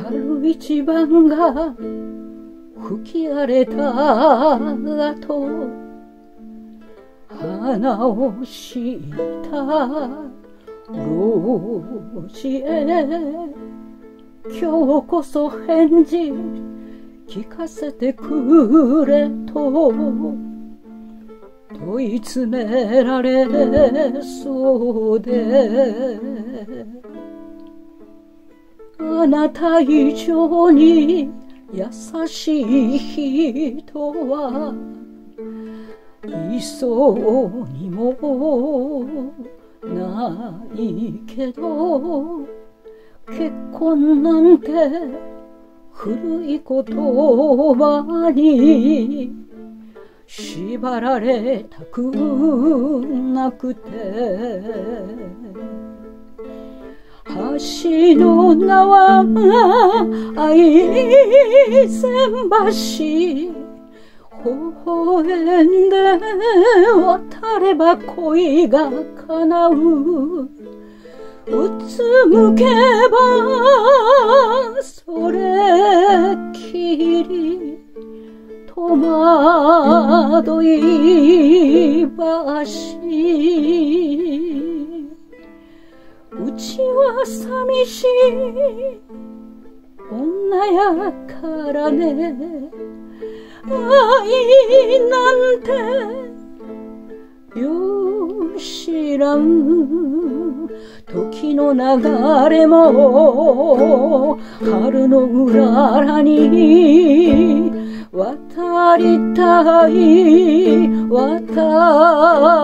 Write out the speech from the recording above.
春一番が吹き荒れた後、花を敷いた路地へ、今日こそ返事聞かせてくれと問い詰められそうで、あなた以上に優しい人はいそうにもないけど、結婚なんて古い言葉に縛られたくなくて、橋の名は愛船橋、微笑んで渡れば恋が叶う、うつむけばそれきり、戸惑いばし、うちは寂しい女やからね、愛なんてよ知らん、時の流れも春のうららに渡りたい渡